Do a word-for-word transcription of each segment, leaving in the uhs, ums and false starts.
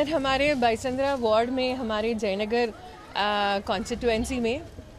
इधर हमारे बाईसंद्रा वार्ड में हमारे जयनगर कॉन्स्टिट्यूएंसी में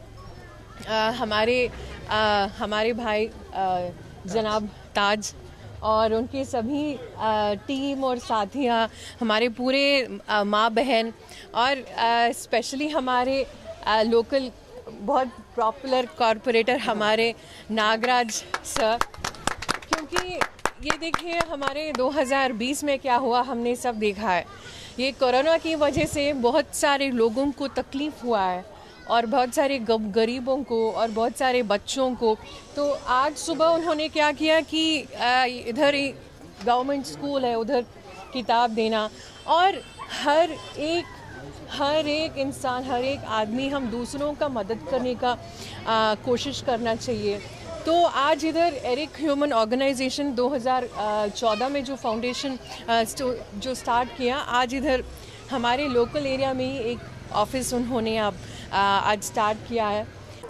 आ, हमारे आ, हमारे भाई आ, जनाब ताज और उनके सभी आ, टीम और साथियाँ, हमारे पूरे माँ बहन और स्पेशली हमारे आ, लोकल बहुत पॉपुलर कॉरपोरेटर हमारे नागराज सर, क्योंकि ये देखिए हमारे दो हज़ार बीस में क्या हुआ हमने सब देखा है। ये कोरोना की वजह से बहुत सारे लोगों को तकलीफ़ हुआ है और बहुत सारे गरीबों को और बहुत सारे बच्चों को। तो आज सुबह उन्होंने क्या किया कि इधर गवर्नमेंट स्कूल है उधर किताब देना, और हर एक हर एक इंसान हर एक आदमी हम दूसरों का मदद करने का आ, कोशिश करना चाहिए। तो आज इधर एरिक ह्यूमन ऑर्गेनाइजेशन दो हज़ार चौदह में जो फाउंडेशन जो स्टार्ट किया, आज इधर हमारे लोकल एरिया में ही एक ऑफिस उन्होंने अब आज स्टार्ट किया है।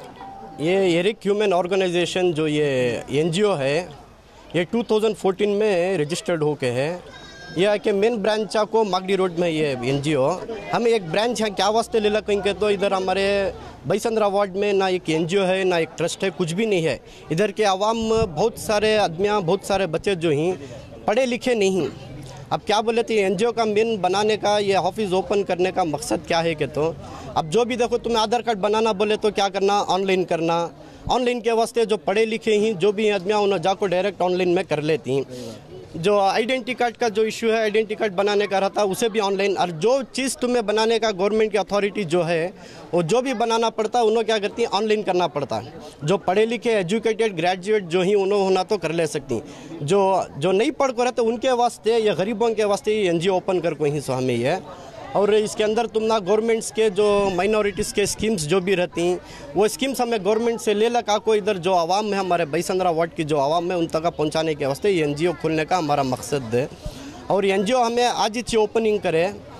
ये एरिक ह्यूमन ऑर्गेनाइजेशन जो ये एनजीओ है, ये दो हज़ार चौदह में रजिस्टर्ड होके है। यह के मेन ब्रांच को मागडी रोड में ये एनजीओ, हमें एक ब्रांच है क्या वास्ते ले ला कहीं के, तो इधर हमारे बाईसंद्रा वार्ड में ना एक एनजीओ है ना एक ट्रस्ट है, कुछ भी नहीं है। इधर के आवाम बहुत सारे आदमियाँ बहुत सारे बच्चे जो हैं पढ़े लिखे नहीं। अब क्या बोले तो एनजीओ का मेन बनाने का ये ऑफिस ओपन करने का मकसद क्या है कि, तो अब जो भी देखो तुम्हें आधार कार्ड बनाना बोले तो क्या करना, ऑनलाइन करना। ऑनलाइन के वास्ते जो पढ़े लिखे ही जो भी आदमियाँ उन्हें जाकर डायरेक्ट ऑनलाइन में कर लेती हैं। जो आइडेंटिटी कार्ड का जो इशू है, आइडेंटिटी कार्ड बनाने का रहता है उसे भी ऑनलाइन। और जो चीज़ तुम्हें बनाने का गवर्नमेंट की अथॉरिटी जो है वो जो भी बनाना पड़ता है उन्होंने क्या करती है, ऑनलाइन करना पड़ता है। जो पढ़े लिखे एजुकेटेड ग्रेजुएट जो ही उन्होंने होना तो कर ले सकती। जो जो नहीं पढ़ कर रहते उनके वास्ते या गरीबों के वास्ते ये एनजीओ ओपन कर को ही सो हमें है। और इसके अंदर तुम ना गवर्नमेंट्स के जो माइनॉरिटीज़ के स्कीम्स जो भी रहती हैं वो स्कीम्स हमें गवर्नमेंट से ले लगा को इधर जो आवाम है, हमारे बाईसंद्रा वार्ड की जो आवाम है उन तक पहुंचाने के वास्ते ये एनजीओ खोलने का हमारा मकसद है। और एनजीओ हमें आज ही ओपनिंग करे